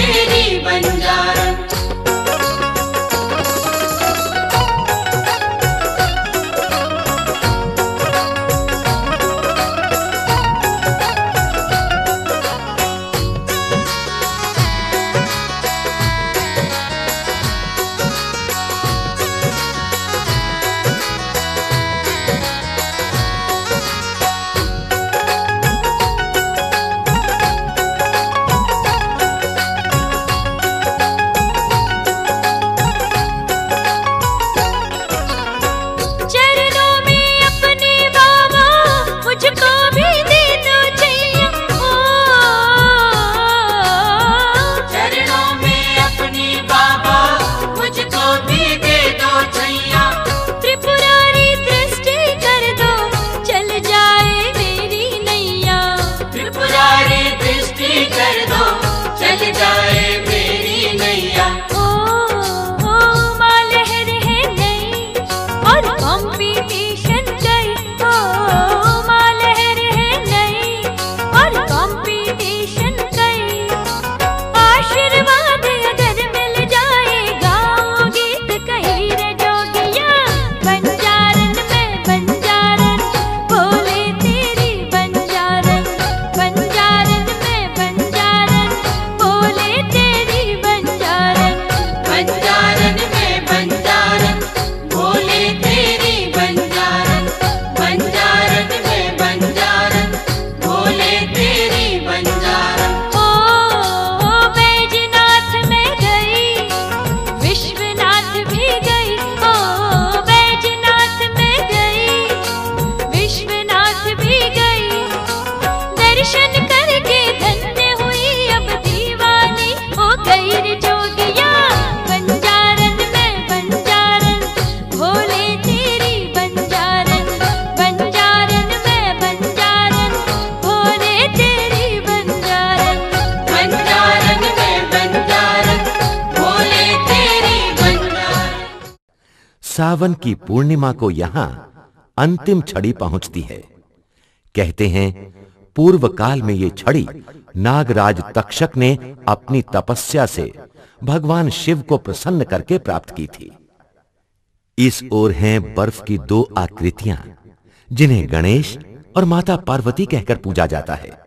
तेरी बंजारन। सावन की पूर्णिमा को यहां अंतिम छड़ी पहुंचती है। कहते हैं पूर्व काल में ये छड़ी नागराज तक्षक ने अपनी तपस्या से भगवान शिव को प्रसन्न करके प्राप्त की थी। इस ओर हैं बर्फ की दो आकृतियां जिन्हें गणेश और माता पार्वती कहकर पूजा जाता है।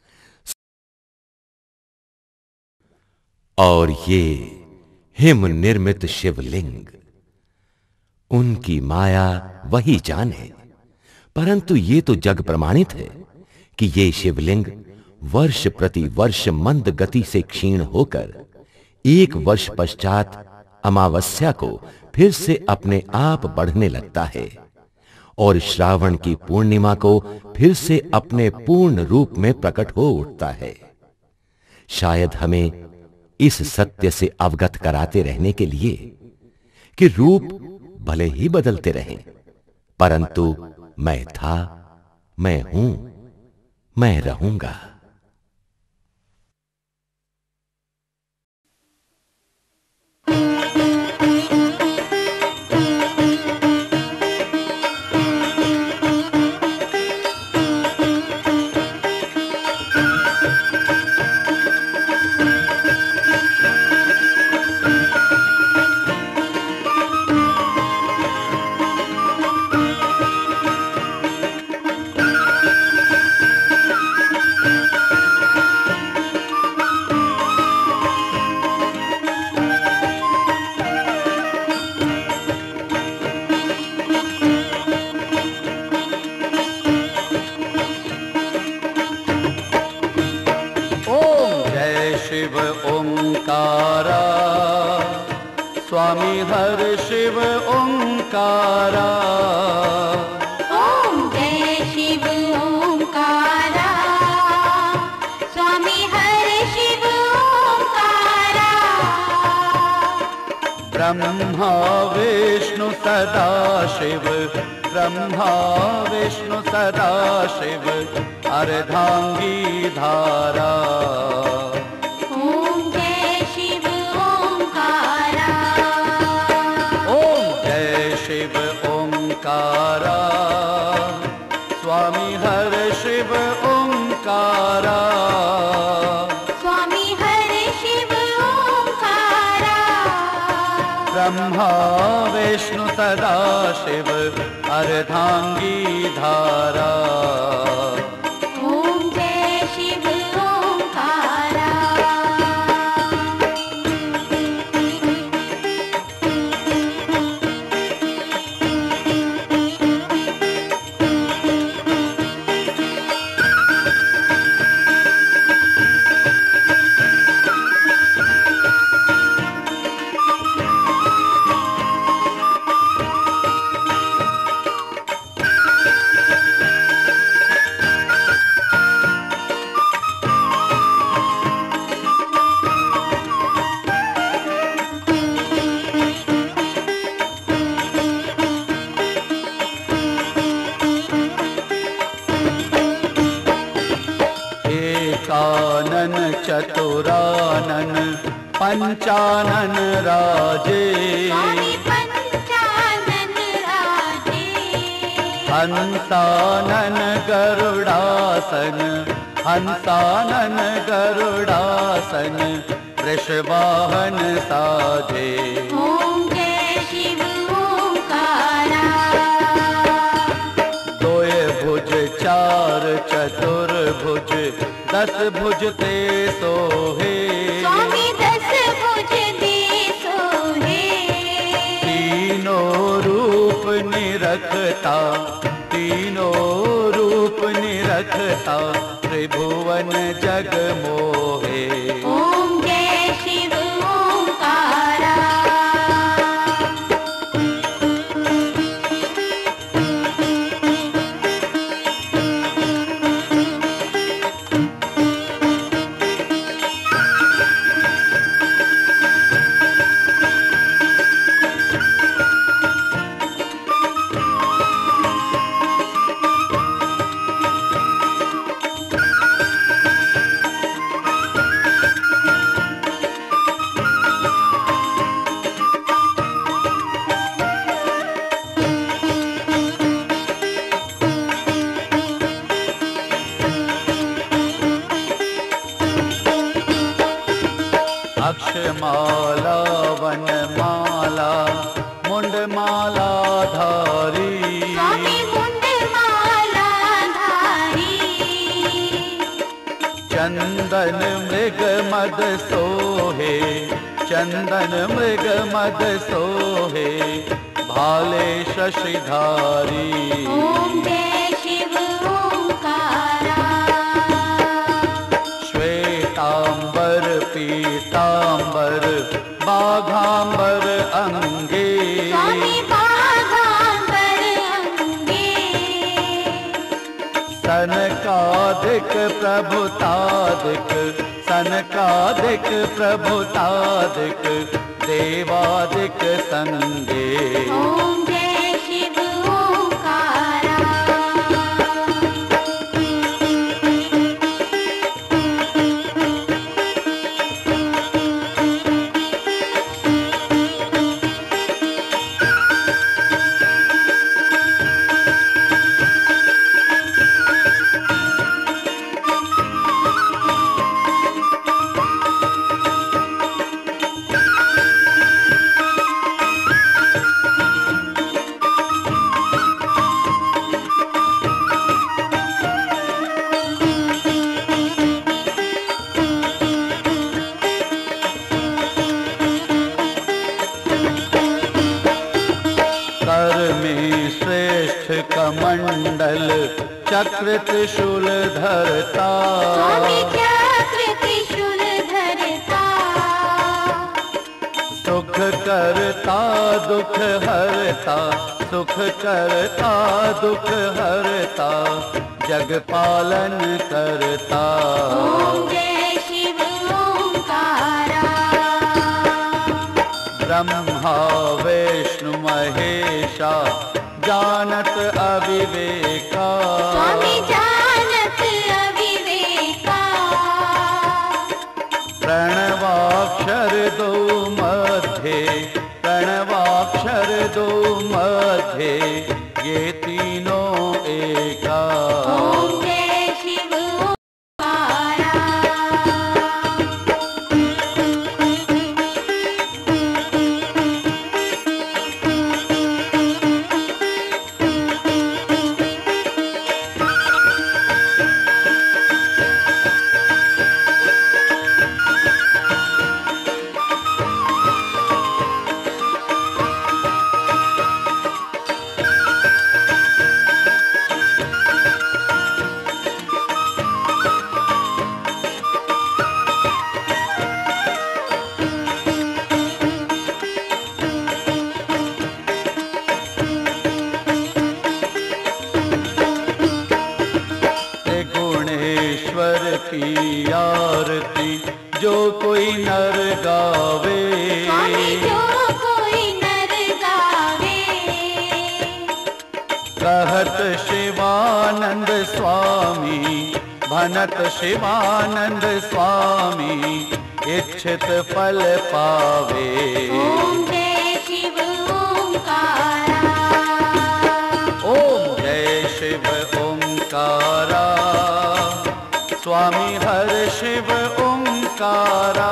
और ये हिम निर्मित शिवलिंग, उनकी माया वही जान है। परंतु ये तो जग प्रमाणित है कि ये शिवलिंग वर्ष प्रति वर्ष मंद गति से क्षीण होकर एक वर्ष पश्चात अमावस्या को फिर से अपने आप बढ़ने लगता है और श्रावण की पूर्णिमा को फिर से अपने पूर्ण रूप में प्रकट हो उठता है। शायद हमें इस सत्य से अवगत कराते रहने के लिए कि रूप भले ही बदलते रहें, परंतु मैं था, मैं हूं, मैं रहूंगा। स्वामी हर शिव ओंकारा। ओम जय शिव ओंकारा, स्वामी हर शिव ओंकारा। ब्रह्मा विष्णु सदा शिव, ब्रह्मा विष्णु सदा शिव, अर्धांगी धारा। स्वामी हर शिव ओंकारा, स्वामी हर शिव ब्रह्मा विष्णु सदा शिव अर्धांगी धारा। ओम जय शिव ओंकारा। एकानन चतुरानन पंचानन राजे। स्वामी पंचानन राजे। हंसानन गरुड़ासन हंसानन गरुड़ासन वृषवाहन साजे। ओम जय शिव ओंकारा। दोय भुज चार चतुर्भुज दस भुज ते सोहे। स्वामी दस भुज दे सोहे। तीनों रूप निरखता तीनों रूप निरखता त्रिभुवन जग मोहे। ओम जय शिव ओंकारा। अक्षमाला वनमाला मुंडमाला धारी। स्वामी मुंडमाला धारी। चंदन मृग मद सोहे चंदन मृग मद सोहे भाले शशिधारी। ओम जय शिव ओंकारा। श्वेतांबर पीतांबर बाघांबर अंगे। स्वामी बाघांबर अंगे। सनकादिक प्रभुतादिक सनकादिक प्रभुतादिक देवादिक संगे। ओम जय शिव ओंकारा। कमंडल चक्र त्रिशूल धरता। स्वामी चक्र त्रिशूल धरता। सुख करता दुख हरता सुख करता दुख हरता जग पालन करता। ओम जय शिव ओंकारा। ब्रह्मा विष्णु महेशा जानत अविवेका। स्वामी जानत अविवेका। प्रणवाक्षर दो मध्य प्रणवाक्षर दो मध्य ये तीनों एका। ओम जय शिव ओंकारा। गावे, स्वामी जो कोई नर गावे। कहत शिवानंद स्वामी, भनत शिवानंद स्वामी, इच्छित फल पावे। ओम जय शिव ओंकारा। ओम जय शिव ओंकारा, स्वामी हर शिव ओंकारा।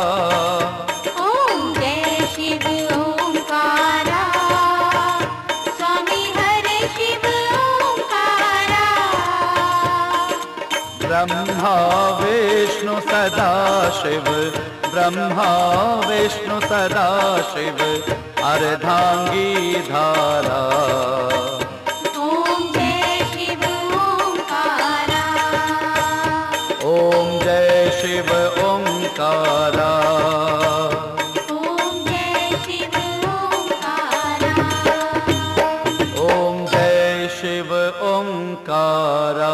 ओम जय शिव ओंकारा, स्वामी हर शिव ओंकारा। ब्रह्मा विष्णु सदा शिव, ब्रह्मा विष्णु सदा शिव, अर्धांगी धारा। ओम जय शिव ओंकारा। ओम जय शिव ओंकारा। ओम जय शिव ओंकारा। ओम जय शिव ओंकारा।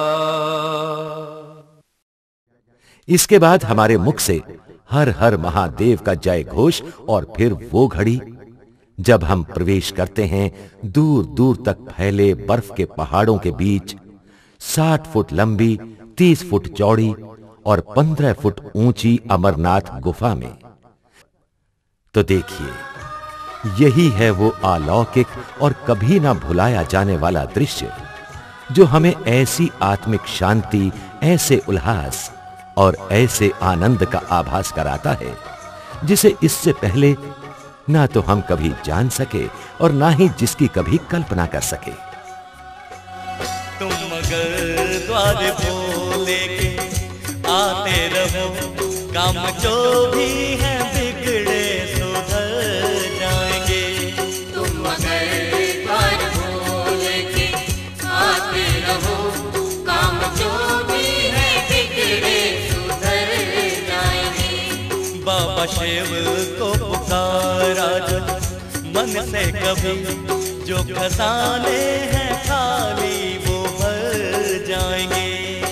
इसके बाद हमारे मुख से हर हर महादेव का जय घोष, और फिर वो घड़ी जब हम प्रवेश करते हैं दूर दूर तक फैले बर्फ के पहाड़ों के बीच 60 फुट लंबी, 30 फुट चौड़ी और 15 फुट ऊंची अमरनाथ गुफा में। तो देखिए, यही है वो अलौकिक और कभी ना भुलाया जाने वाला दृश्य जो हमें ऐसी आत्मिक शांति, ऐसे उल्लास और ऐसे आनंद का आभास कराता है जिसे इससे पहले ना तो हम कभी जान सके और ना ही जिसकी कभी कल्पना कर सके। तुम मगर द्वार खोले के आते रहो, काम जो भी है बिगड़े सुधर जाएंगे। तुम मगर द्वार खोल के आते रहो, काम जो भी है बिगड़े सुधर जाएंगे। बाबा शिव को पुकारा जो मन से कभी, जो खजाने हैं खाली वो भर जाएंगे।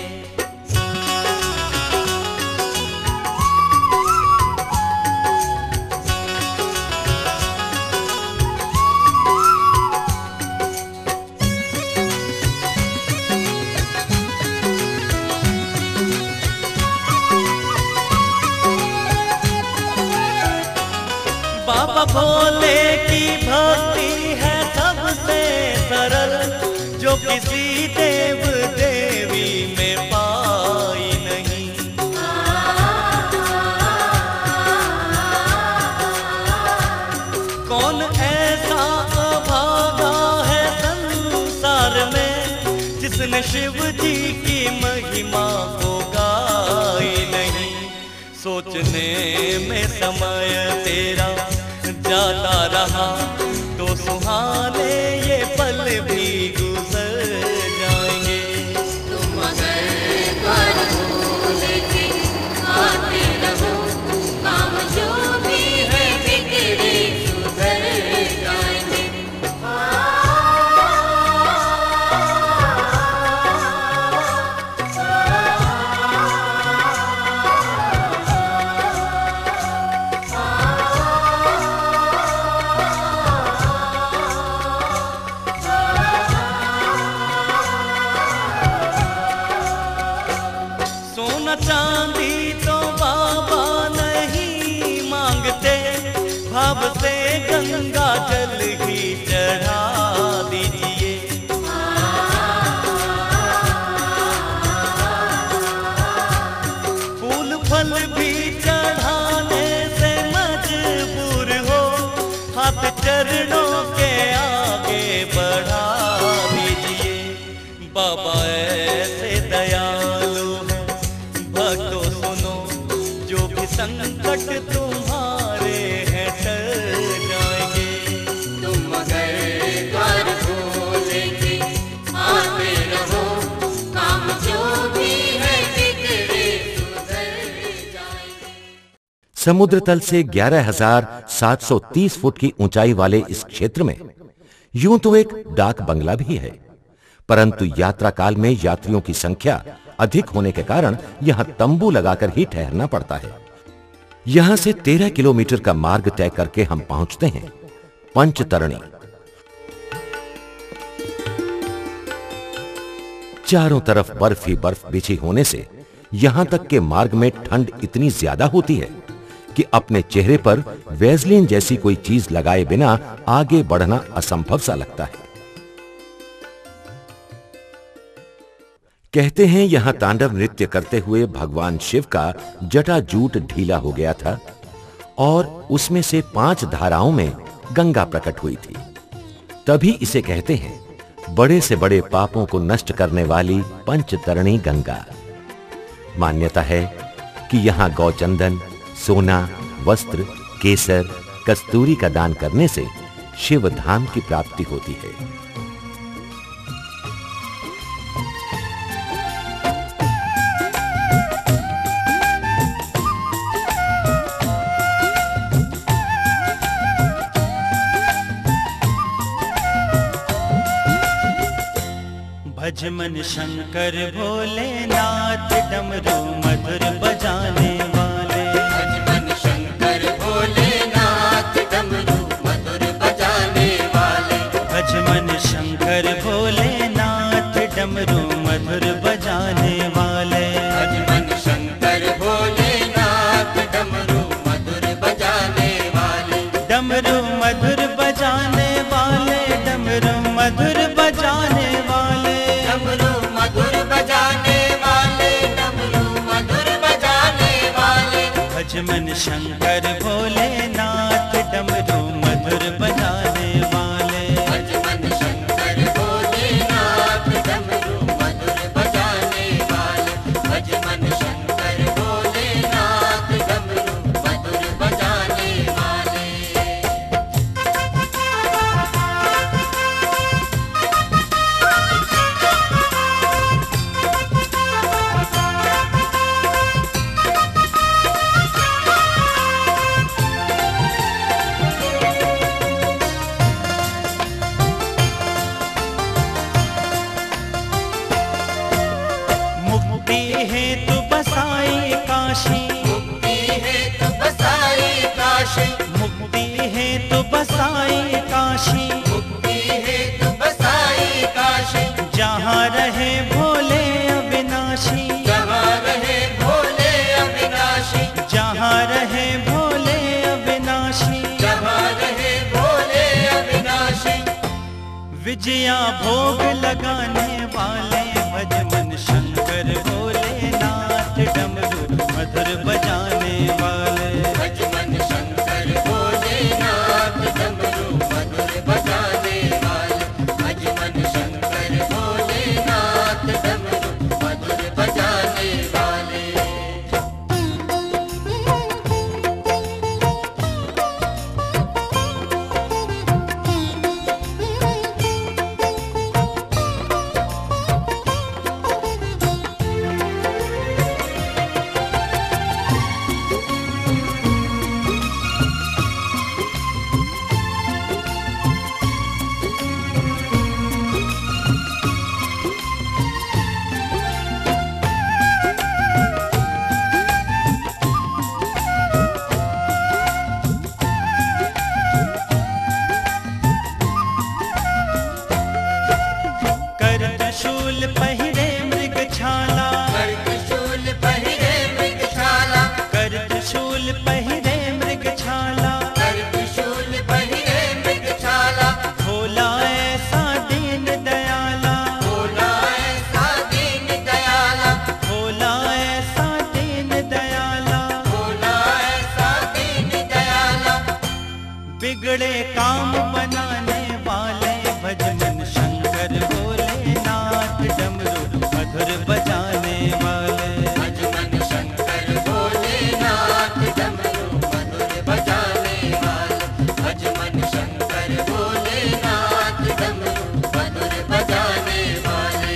बाबा भोले की भक्ति है सबसे सरल, जो किसी देव देवी में पाई नहीं। कौन ऐसा अभागा है संसार में जिसने शिव जी की महिमा को गाई नहीं। सोचने में समय तेरा जाता रहा तो सुहाने ये पल भी गुजर जाएंगे। तुम मगर द्वार खोल के आते रहो, काम जो भी है बिगड़े सुधर जाएंगे। सोना चांदी तो बाबा नहीं मांगते, भाव से गंगा जल ही चढ़ा दीजिए। फूल फल भी चढ़ाने से मजबूर हो, हाथ चरणों के आगे बढ़ा दीजिए। बाबा ऐसे दयालु हैं, भक्तों सुनो, जो भी संकट तुम्हारे हैं टल जाएंगे। तुम मगर द्वार खोल के आते रहो, काम जो भी है बिगड़े सुधर जाएंगे। समुद्र तल से 11,730 फुट की ऊंचाई वाले इस क्षेत्र में यूं तो एक डाक बंगला भी है, परंतु यात्रा काल में यात्रियों की संख्या अधिक होने के कारण यहां तंबू लगाकर ही ठहरना पड़ता है। यहां से 13 किलोमीटर का मार्ग तय करके हम पहुंचते हैं पंचतरणी। चारों तरफ बर्फ ही बर्फ बिछी होने से यहां तक के मार्ग में ठंड इतनी ज्यादा होती है कि अपने चेहरे पर वैसलीन जैसी कोई चीज लगाए बिना आगे बढ़ना असंभव सा लगता है। कहते हैं यहां तांडव नृत्य करते हुए भगवान शिव का जटाजूट ढीला हो गया था और उसमें से 5 धाराओं में गंगा प्रकट हुई थी। तभी इसे कहते हैं बड़े से बड़े पापों को नष्ट करने वाली पंचतरणी गंगा। मान्यता है कि यहां गौचंदन, सोना, वस्त्र, केसर, कस्तूरी का दान करने से शिव धाम की प्राप्ति होती है। भज मन शंकर भोलेनाथ, डमरू मधुर बजाने वाले। भज मन शंकर भोलेनाथ, डमरू मधुर बजाने वाले। भज मन शंकर भोलेनाथ, डमरू मधुर बजाने वाले। भज मन शंकर भोलेनाथ, डमरू मधुर बजाने वाले। डमरू मधुर बजाने वाले, डमरू मधुर बजाने वाले। डमरू मधुर बजाने वाले, डमरू मधुर बजाने वाले। भज मन शंकर भोलेनाथ, डमरू मधुर बजाने वाले। भज मन शंकर भोलेनाथ, डमरू मधुर बजाने वाले। भज मन शंकर भोलेनाथ, डमरू मधुर बजाने वाले। मुक्ति हेतु बसाई काशी, मुक्ति हेतु बसाई काशी। मुक्ति हेतु बसाई काशी। मुक्ति हेतु बसाई काशी। जहाँ रहे भोले अविनाशी, जहाँ रहे भोले अविनाशी। जहाँ रहे भोले अविनाशी। जहाँ रहे भोले अविनाशी। विजया भोग लगाने वाले, भज मन शंकर भोलेनाथ, डमरू मधुर बजाने वाले। भज मन शंकर भोलेनाथ, डमरू मधुर बजाने वाले। भज मन शंकर भोलेनाथ, डमरू मधुर बजाने वाले। कर त्रिशूल पहिरे मृग छाला। कर त्रिशूल पहिरे मृग छाला। कर त्रिशूल पहिरे मृग छाला। कर त्रिशूल पहिरे मृग छाला। भोला ऐसा दीन दयाला। भोला ऐसा दीन दयाला। भोला ऐसा दीन दयाला। भोला ऐसा दीन दयाला। बिगड़े काम बनाने वाले, भज मन शंकर भोलेनाथ, डमरू मधुर बजाने वाले। भज मन शंकर भोलेनाथ, डमरू मधुर बजाने वाले। भज मन शंकर भोलेनाथ, डमरू मधुर बजाने वाले।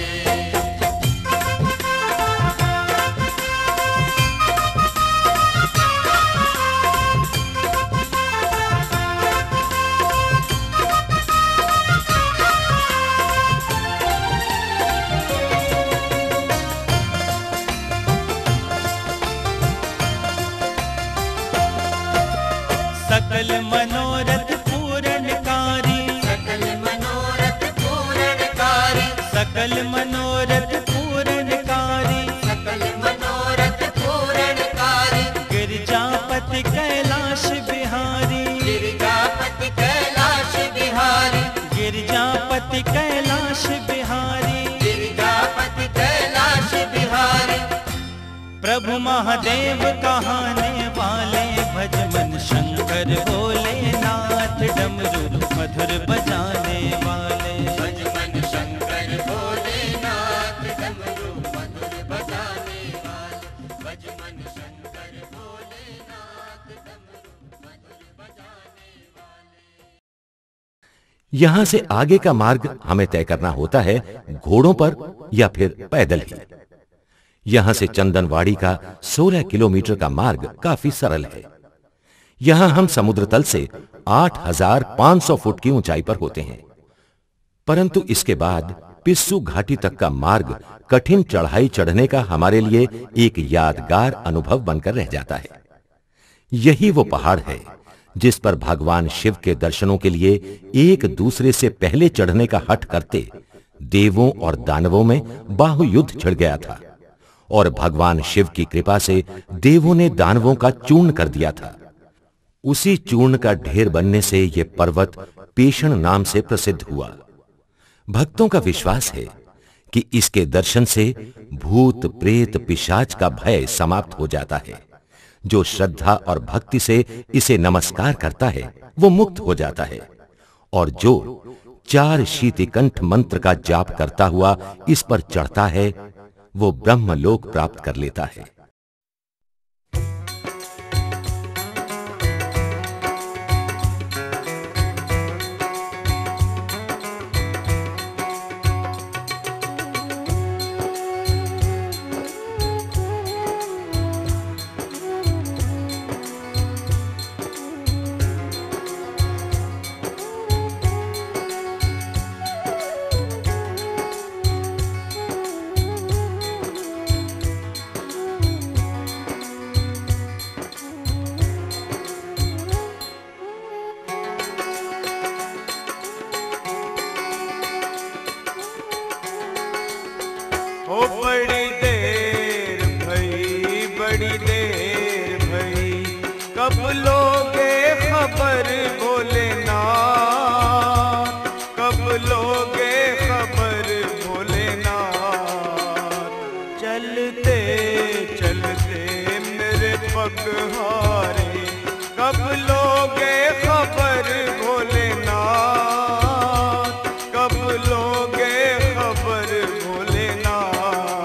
सकल मनोरथ पूरणकारी, सकल मनोरथ पूरणकारी, सकल मनोरथ पूरणकारी, सकल मनोरथ पूरणकारी, गिरजापति कैलाश बिहारी, गिरिजापति कैलाश बिहारी, गिरजापति कैलाश बिहारी, गिरिजापति कैलाश बिहारी। प्रभु महादेव कहाने वाले, भज मन शंकर भोलेनाथ, डमरू मधुर बजाने वाले। भज मन शंकर भोलेनाथ, डमरू मधुर बजाने वाले। भज मन शंकर भोलेनाथ, डमरू मधुर बजाने वाले। यहां से आगे का मार्ग हमें तय करना होता है घोड़ों पर या फिर पैदल ही। यहां से चंदनवाड़ी का 16 किलोमीटर का मार्ग काफी सरल है। यहां हम समुद्र तल से 8,500 फुट की ऊंचाई पर होते हैं, परंतु इसके बाद पिस्सू घाटी तक का मार्ग कठिन चढ़ाई चढ़ने का हमारे लिए एक यादगार अनुभव बनकर रह जाता है। यही वो पहाड़ है जिस पर भगवान शिव के दर्शनों के लिए एक दूसरे से पहले चढ़ने का हठ करते देवों और दानवों में बाहुयुद्ध छिड़ गया था, और भगवान शिव की कृपा से देवों ने दानवों का चूर्ण कर दिया था। उसी चूर्ण का ढेर बनने से यह पर्वत पेषण नाम से प्रसिद्ध हुआ। भक्तों का विश्वास है कि इसके दर्शन से भूत प्रेत पिशाच का भय समाप्त हो जाता है। जो श्रद्धा और भक्ति से इसे नमस्कार करता है वो मुक्त हो जाता है, और जो 4 शीतिकंठ मंत्र का जाप करता हुआ इस पर चढ़ता है वो ब्रह्मलोक प्राप्त कर लेता है। ओ बड़ी देर भई, बड़ी देर भई, कब लोगे खबर भोलेनाथ, कब लोगे खबर भोलेनाथ। चलते चलते मेरे पग हारे, कब लोगे खबर भोलेनाथ, कब लोगे खबर भोलेनाथ।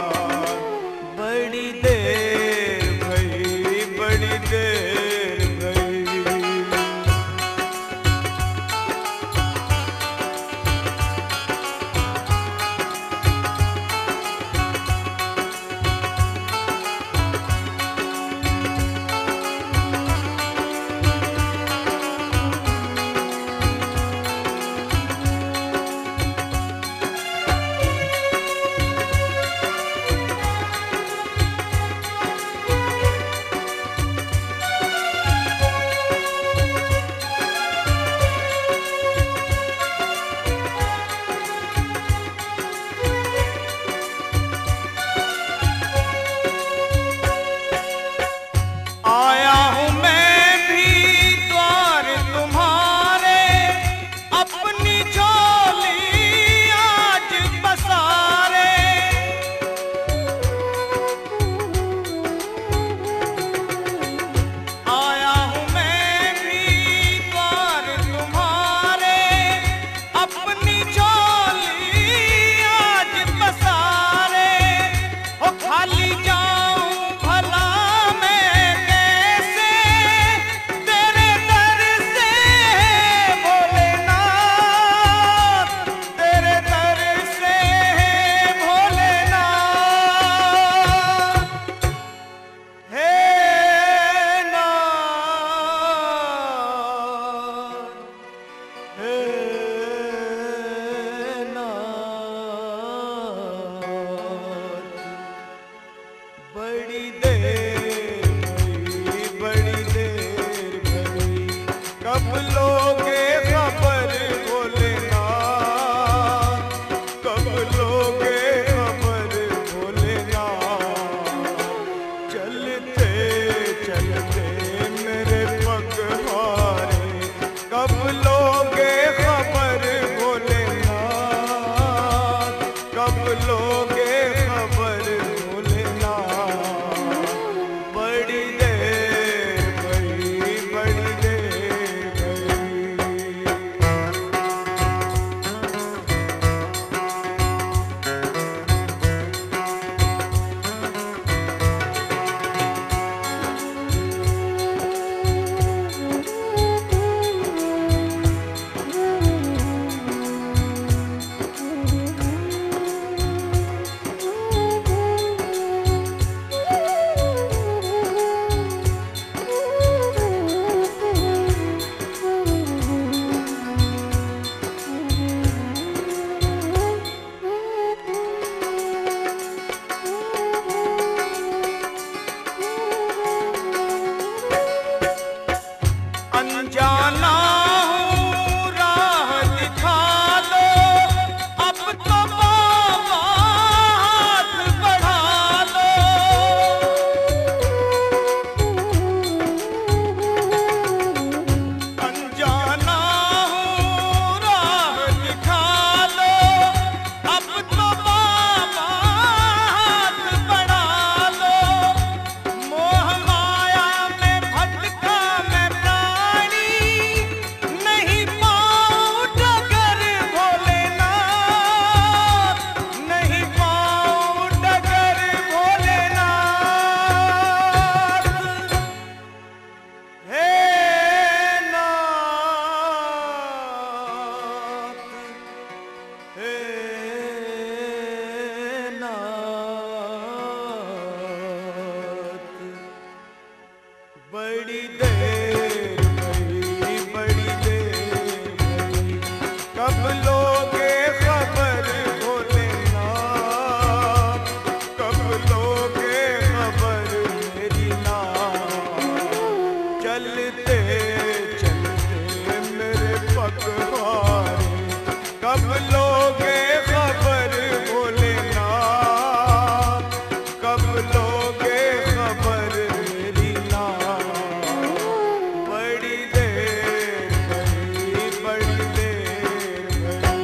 बड़ी देर भई, बड़ी देर भई। कब लोगे खबर भोलेनाथ, कब लोगे खबर भोलेनाथ। चलते चलते मेरे पगवारे, कब लोगे खबर भोलेनाथ, कब लोगे खबर भोलेनाथ। बड़ी देर भई, बड़ी देर भई। अनजाना हूँ राह दिखा लो, अब तो बाबा हाथ बढ़ा लो। अनजाना हूँ राह दिखा लो, अब तो बाबा हाथ बढ़ा लो। मोह माया में भटका मैं प्राणी, नहीं पाऊं डगर भोलेनाथ, नहीं पाऊं डगर भोलेनाथ। हे नाथ, हे नाथ। बड़ी देर भई, बड़ी देर भई। कब लोगे खबर भोलेनाथ, कब लोगे खबर मेरी नाथ। चलते चलते मेरे पगवारे, कब लोगे खबर भोलेनाथ, कब लोगे खबर मेरी नाथ। बड़ी देर भई, बड़ी देर भई।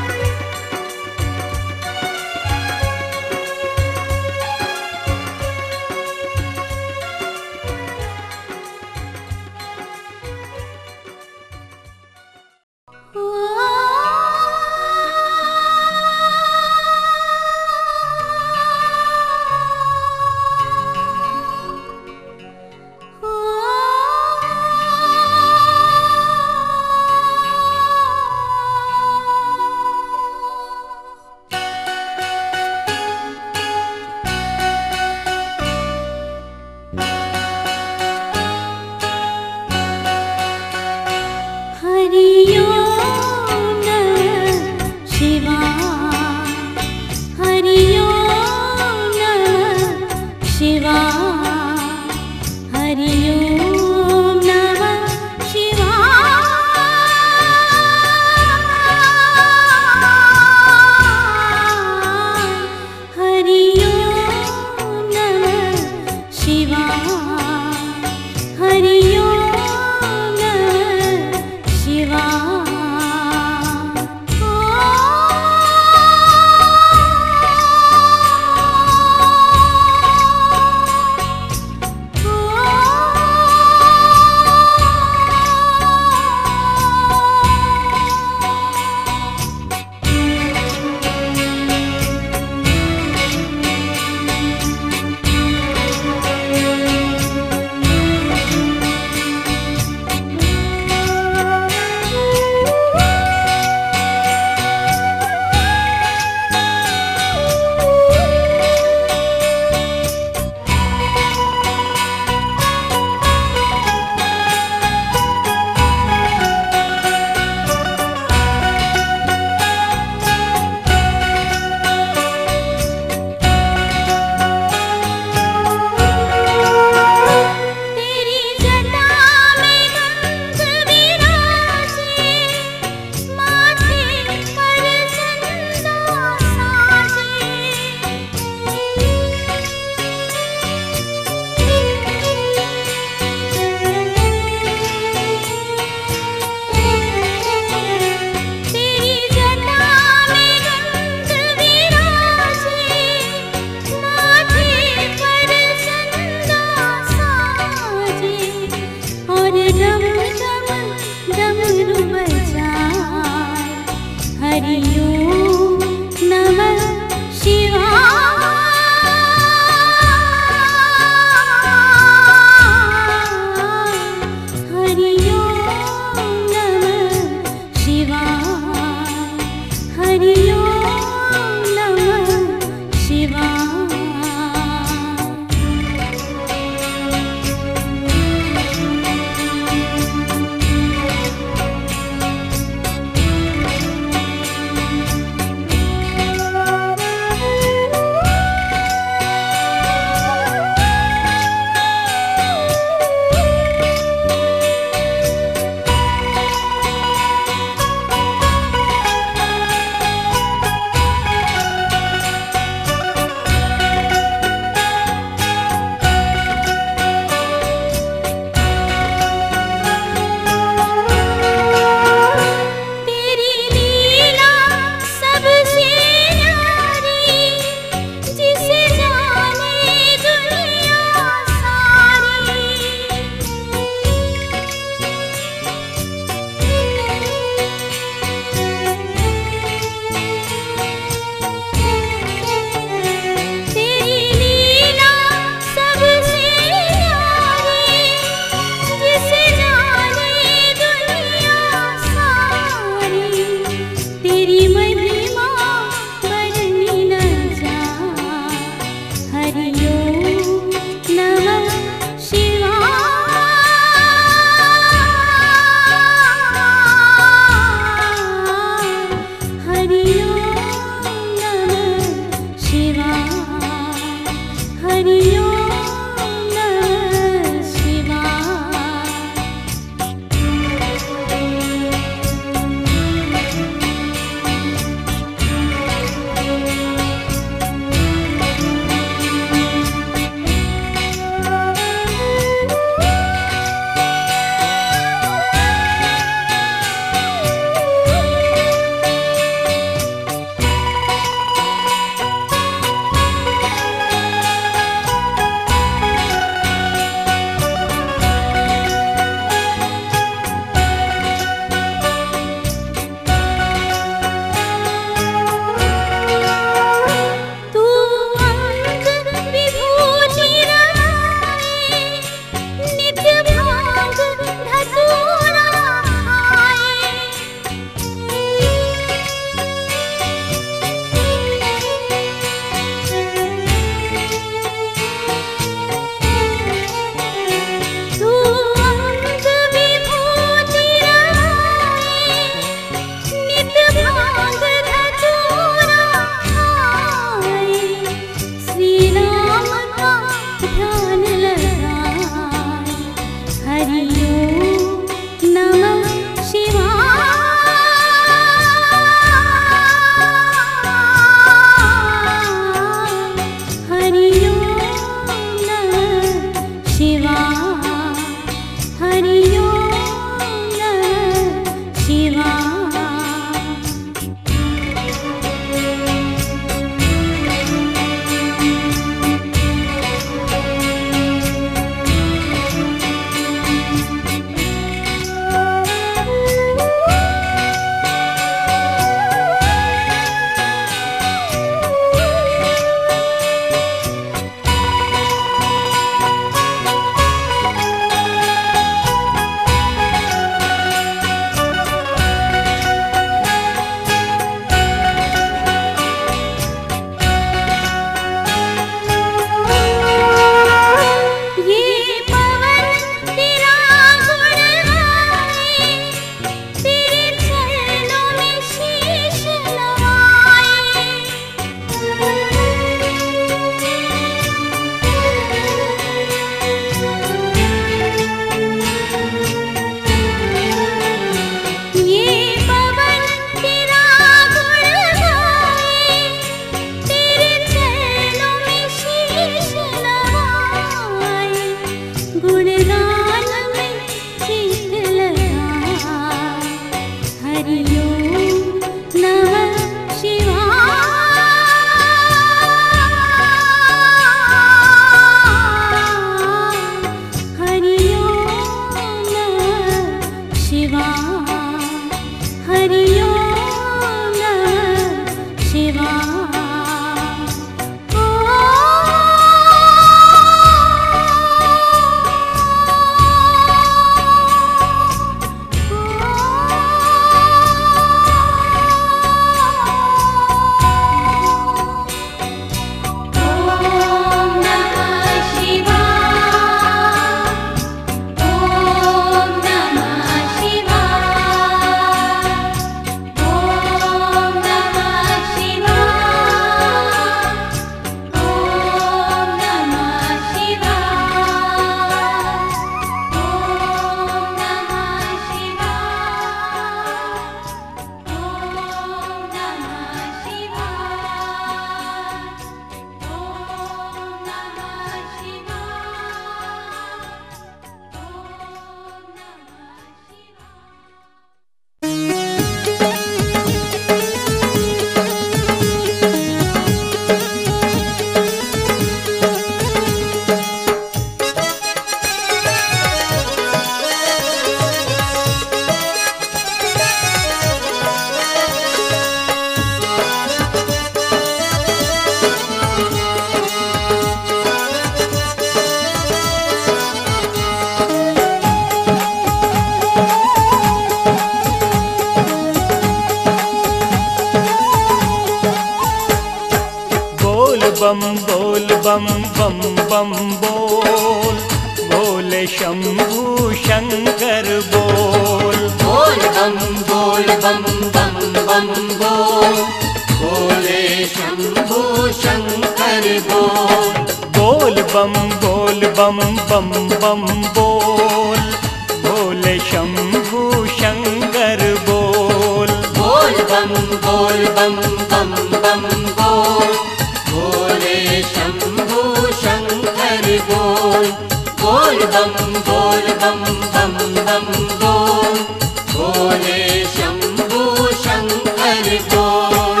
बम बोल बम बम बम बोल, भोले शंभू शंकर बोल। बोल बम बम बम बम बोल, भोले शंभू शंकर बोल। बोल बम बम बम बम बोल, भोले शंभू शंकर बोल। बोल बम बम बम बम बोल, भोले शंभू शंकर बोल। बोल बम बम बम बम बोल, भोले शंभू शंकर बोल।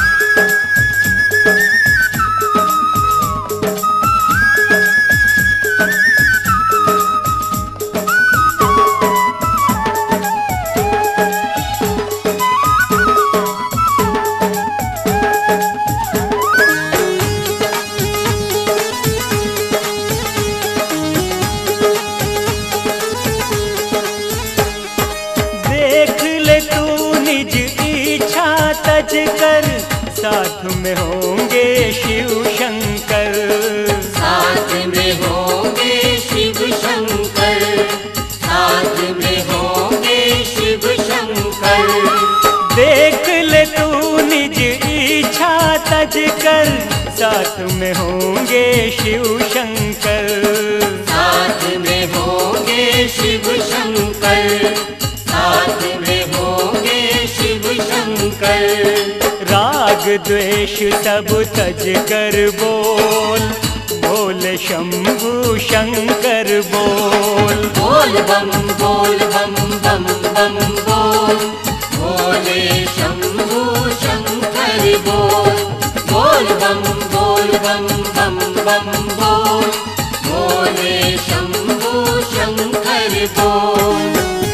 तज कर साथ में होंगे शिव शंकर, साथ में होंगे शिव शंकर, साथ में होंगे शिव शंकर। देख ले तू निज इच्छा तज कर साथ में होंगे शिव शंकर, साथ में होंगे शिव शंकर, साथ में होंगे शिव शंकर। राग द्वेष सब तज कर बोल, भोले शंभू शंकर बोल। बोल बम बम बम बोल, भोले शंभू शंकर बोल। बोल बम बम बम बोल, भोले शंभू शंकर बोल।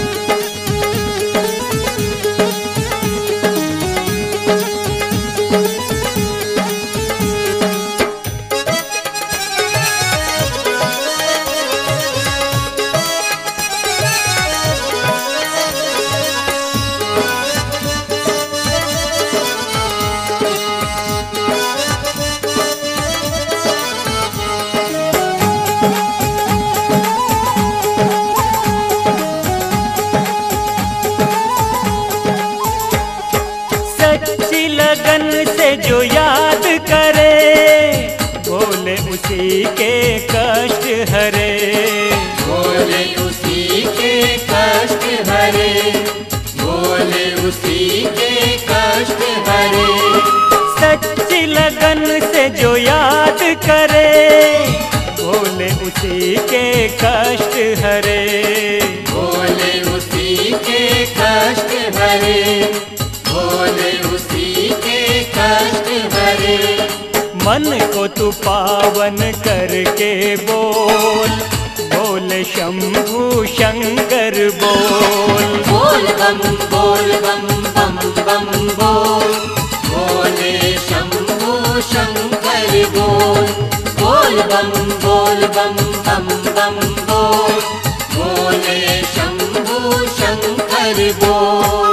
लगन से जो याद करे, भोले उसी के कष्ट हरे, भोले उसी के कष्ट हरे, भोले उसी के कष्ट हरे। सच्ची लगन से जो याद करे, भोले उसी के कष्ट हरे, भोले उसी के कष्ट हरे, भोले उसी के कष्ट हरे। मन को तू पावन करके बोल, भोले शंभू शंकर बोल। बोल बम बम बम बोल, भोले शंभू शंकर बोल। बोल बम बम बम बोल, भोले शंभू शंकर बोल।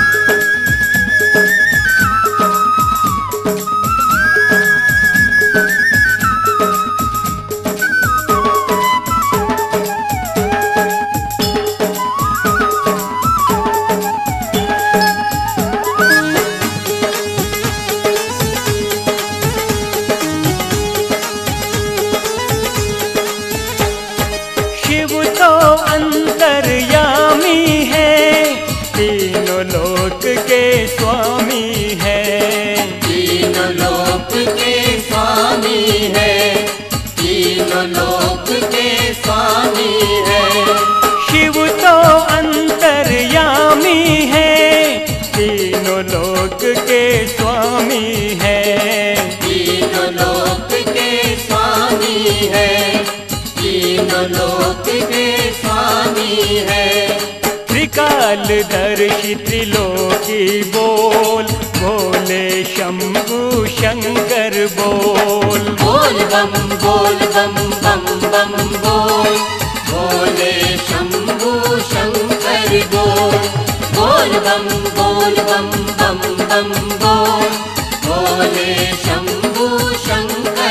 शिव तो अंतर्यामी है, तीनों लोक के स्वामी है, तीनों लोक के स्वामी है, तीनों लोक के स्वामी है। शिव तो अंतर्यामी है, तीनों लोक के स्वामी है, तीनों लोक के स्वामी है, तीनों लोक के स्वामी है। त्रिकालदर्शी त्रिलोकी बोल, भोले शंभू शंकर बोल। बोल बम बम बम बोल, भोले शंभू शंकर बोल। बोल बम बम बम बोल, भोले शंभू शंकर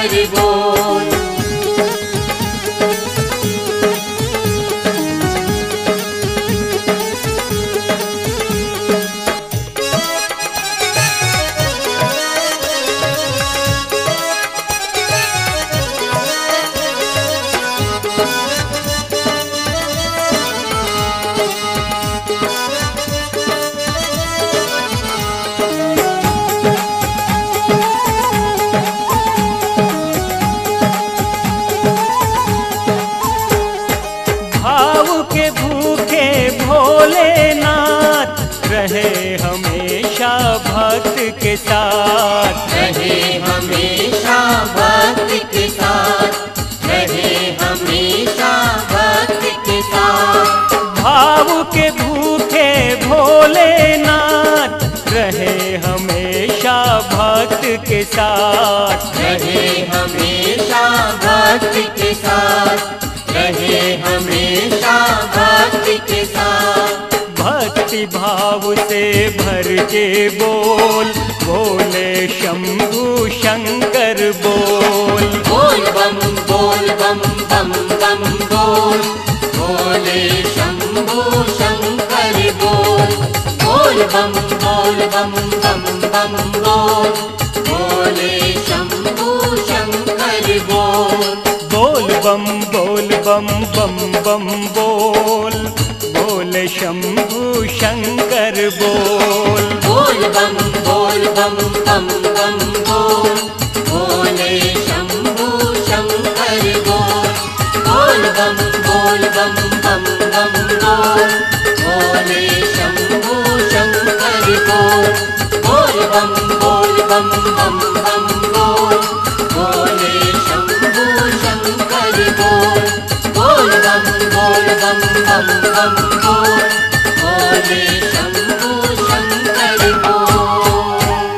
रहे हमेशा भक्त के साथ, रहे हमेशा भक्त के साथ, रहे हमेशा भक्त के साथ। भाव के भूखे भोलेनाथ रहे हमेशा भक्त के साथ, रहे हमेशा भक्त के साथ, रहे हमेशा भक्त के साथ। भक्ति भाव से भर के बोल, बोले शंभु शंकर बोल। बोल बम बम बम बम बोल, बोले शंभु शंकर बोल। बोल बम बम बम बोल, बोले शंभु शंकर बोल। बोल बम बम बम बोल, बोले शंभु शंकर बोल। बोल बम बम बम बोल, बोले शंभु शंकर बोल। बोल बम बम बम बोल, बोले शंभु शंकर बोल। बोल बम बम बम बोल, बोले शंभु शंकर बोल। बोल बम बम बम बोल, बोले शंभु शंकर बोल।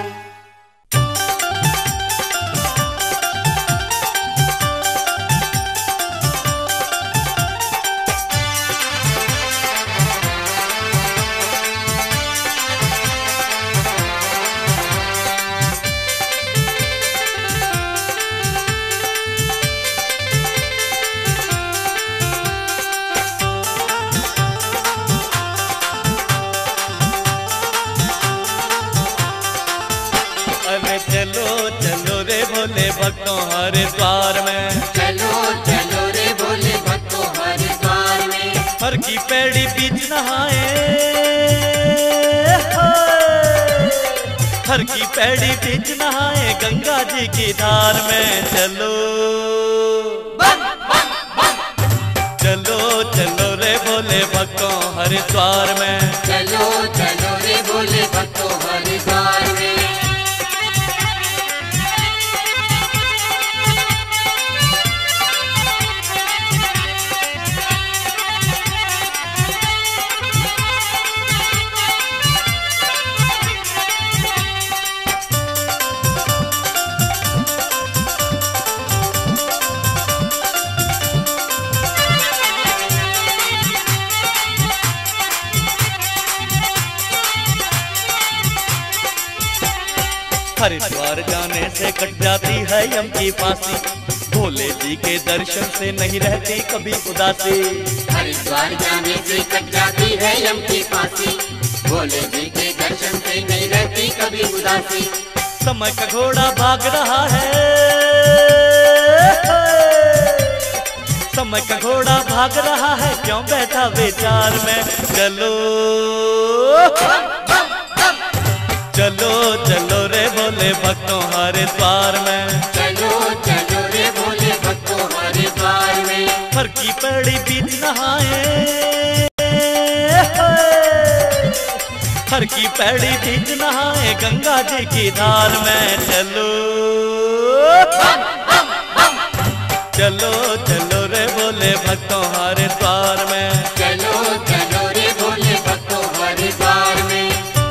अरे चलो चलो रे भोले भक्तों हरिद्वार में, चलो चलो रे भोले भक्तों हरिद्वार में। हर की पैड़ी बीच नहाए, हर की पैड़ी बीच नहाए गंगा जी की धार में। चलो चलो चलो रे भोले भक्तों हरिद्वार में, चलो चलो रे भोले भक्तों हरिद्वार में। हरिद्वार जाने से कट जाती है यम की फांसी, भोले जी के दर्शन से नहीं रहती कभी उदासी। हरिद्वार जाने से कट जाती है यम की फांसी, भोले जी के दर्शन से नहीं रहती कभी उदासी। समय का घोड़ा भाग रहा है, समय का घोड़ा भाग रहा है, क्यों बैठा विचार में। चलो चलो चलो रे भोले भक्तों हरिद्वार में, चलो चलो रे भोले भक्तों हरिद्वार में। हर की पैड़ी बीच नहाए, हर की पैड़ी बीच नहाए गंगा जी की धार में। चलो चलो चलो रे भोले भक्तों हरिद्वार में, चलो चलो रे भोले भक्तों हरिद्वार में।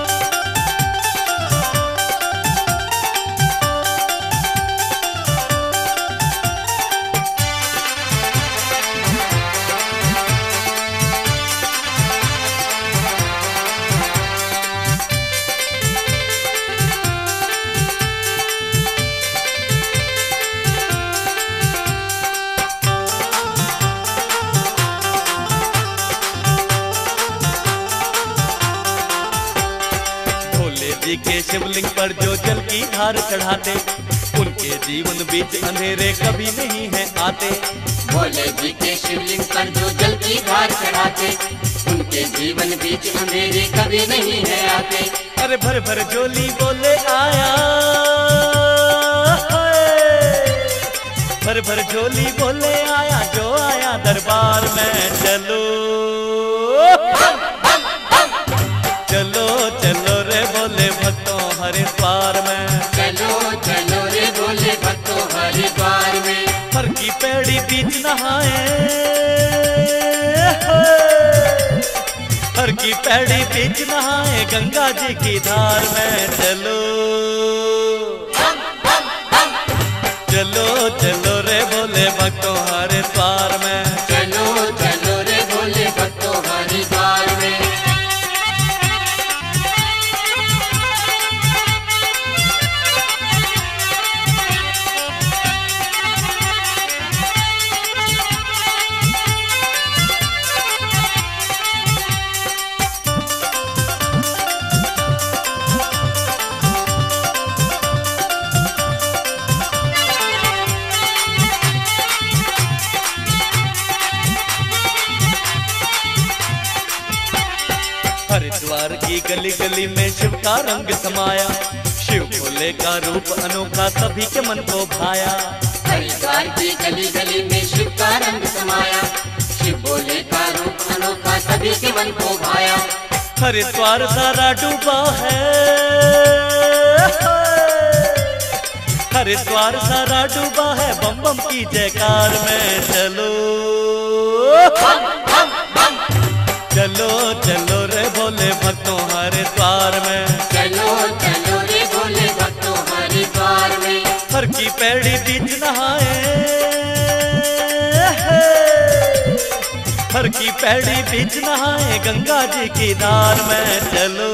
जी के शिवलिंग पर जो जल की धार चढ़ाते, उनके जीवन बीच अंधेरे कभी नहीं है आते। भोले जी के शिवलिंग पर जो जल की धार चढ़ाते, उनके जीवन बीच अंधेरे कभी नहीं है आते। अरे भर भर झोली बोले आया, भर भर झोली बोले आया, जो आया दरबार में। चलो चलो द्वार में। चलो चलो रे भोले भक्तों हरिद्वार में। हर की पैड़ी बीच नहाए, हर की पैड़ी बीच नहाए गंगा जी की धार में। चलो चलो चलो रे भोले भक्तों हरिद्वार में। चलो चलो रे भोले भक्तों हरिद्वार में। हरिद्वार की गली गली में शिव का रंग समाया, शिव भोले का रूप अनोखा सभी के मन को भाया। हरिद्वार की गली गली में शिव का रंग समाया, शिव भोले का रूप अनोखा सभी के मन को भाया। हरिद्वार सारा डूबा है, हरिद्वार सारा डूबा है बम बम की जयकार में। चलो चलो चलो रे भोले भक्तों हरिद्वार में। चलो चलो रे भोले भक्तों हरिद्वार में। हर की पैड़ी बीच नहाए, हर की पैड़ी बीच नहाए गंगा जी की धार में। चलो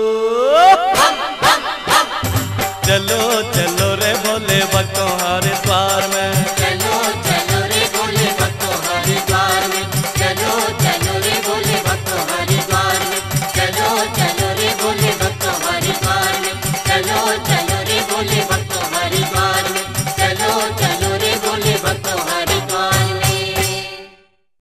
चलो चलो रे भोले भक्तों हरिद्वार